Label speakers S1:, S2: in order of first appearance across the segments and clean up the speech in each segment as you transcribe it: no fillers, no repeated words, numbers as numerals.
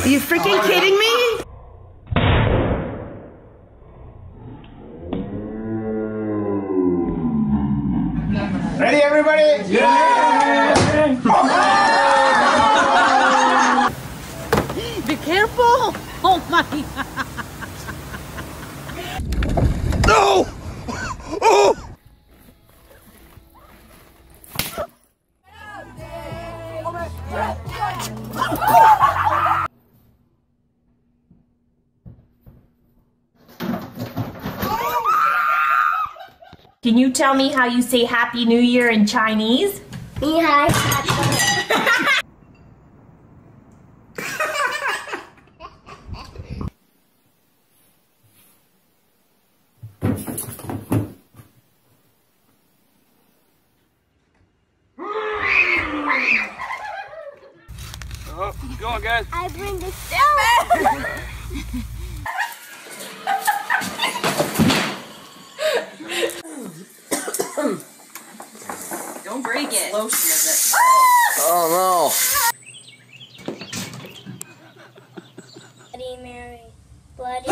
S1: Are you freaking kidding me?
S2: Ready, everybody? Yeah!
S1: Be careful! Oh my God!
S2: No! Oh!
S3: Can you tell me how you say Happy New Year in Chinese?
S4: Yeah.
S2: Oh, go on, guys.
S4: I bring the stone.
S1: Don't break it. Lotion is it?
S2: Oh no.
S4: Bloody Mary. Bloody.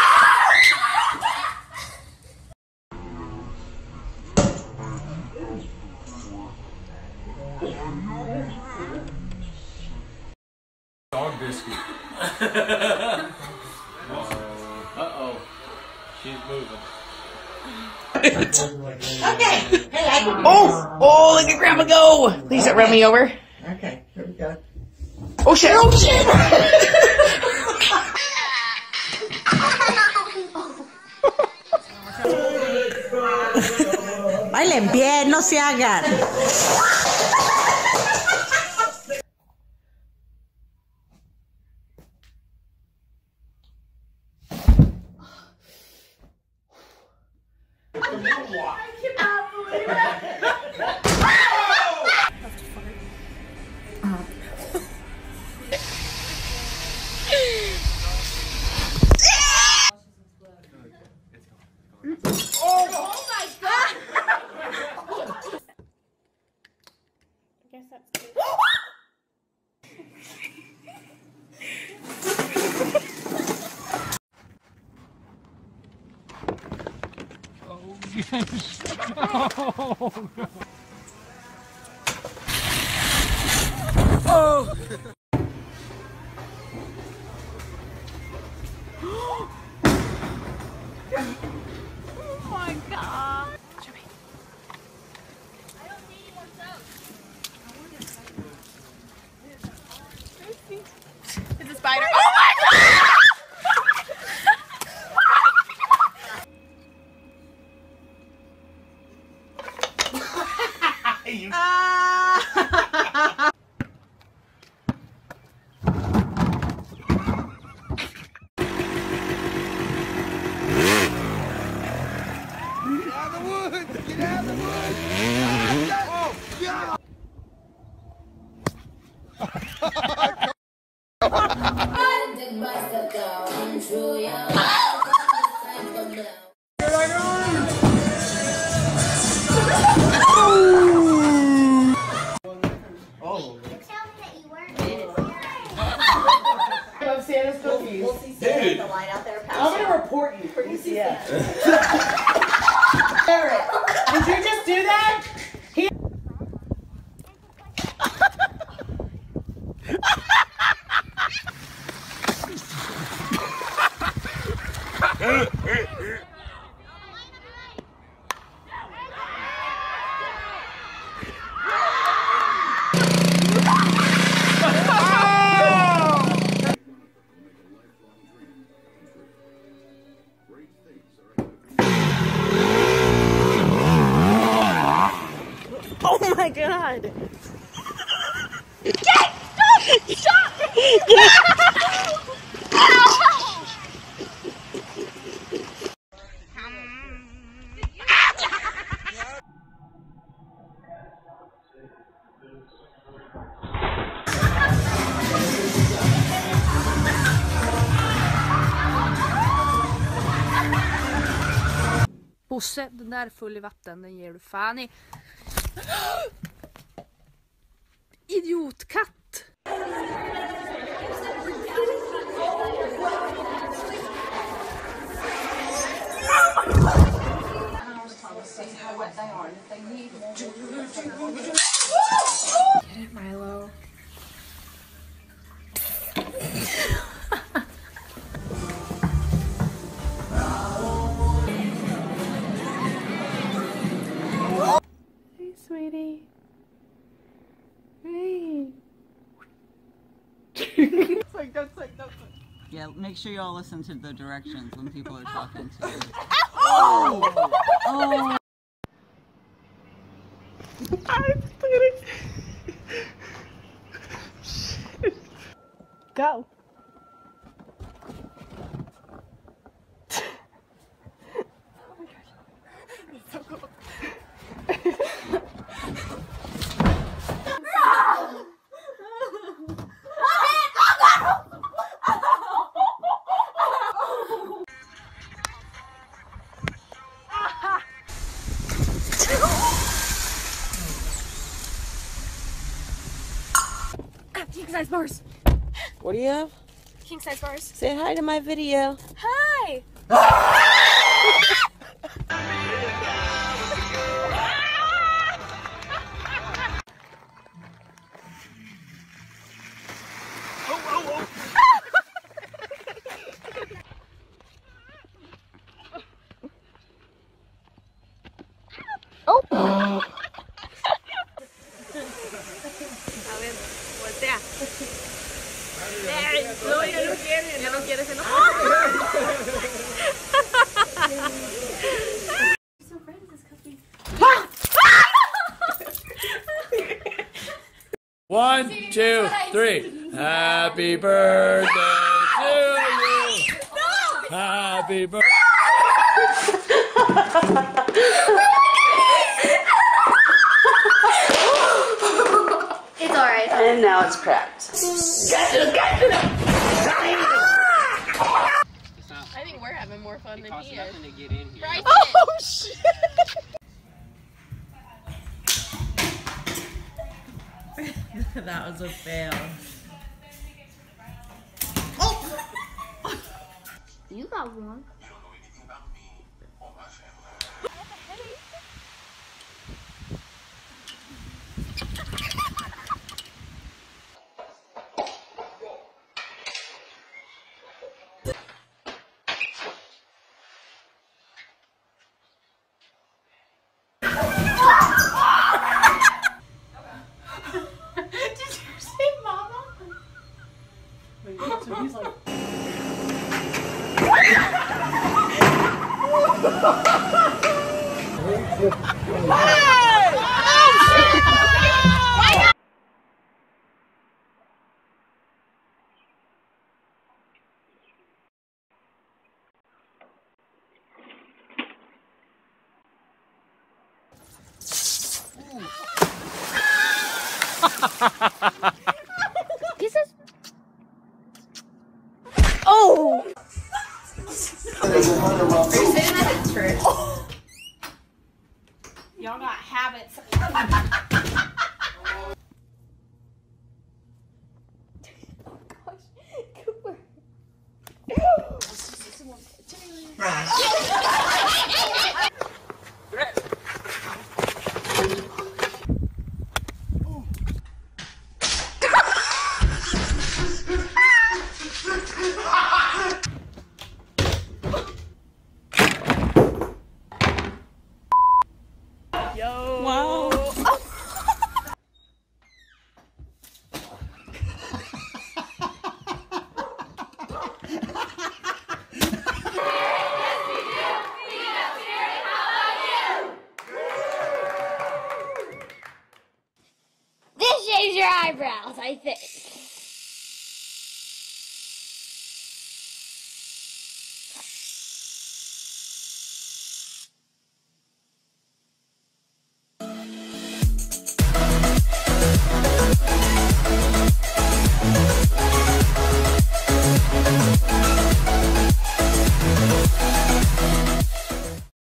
S2: Dog biscuit. Uh-oh. She's moving.
S1: Okay. Hey,
S5: Oh, look at Grandma go! Please don't run me over.
S1: Okay, here we go.
S5: Oh shit! Oh shit!
S1: Bailen bien, no se hagan.
S3: It's a spider. Oh my God!
S1: Santa's cookies.
S6: We'll see Santa in the line out there.
S1: I'm gonna report you for
S6: Yeah.
S1: Eric, did you just do that?
S3: Oh my God!
S7: Bosse, den där är full i vatten, den ger du fan i. Idiotkatt!
S1: Yeah, make sure you all listen to the directions when people are talking to you.
S7: Go. King size bars.
S5: What do you have?
S7: King size bars.
S5: Say hi to my video.
S7: Hi. Voltea. No, ya no quieres enojar.
S2: One, two, three. Happy birthday to you. Happy birthday.
S4: It's alright.
S5: And now it's cracked.
S8: I think we're having more fun than he is.
S2: To get in here.
S8: Oh shit!
S1: That was a fail.
S4: You got one.
S1: He's like,
S4: Kisses.
S5: Oh!
S3: Y'all got habits.
S4: This shaves your eyebrows, I think.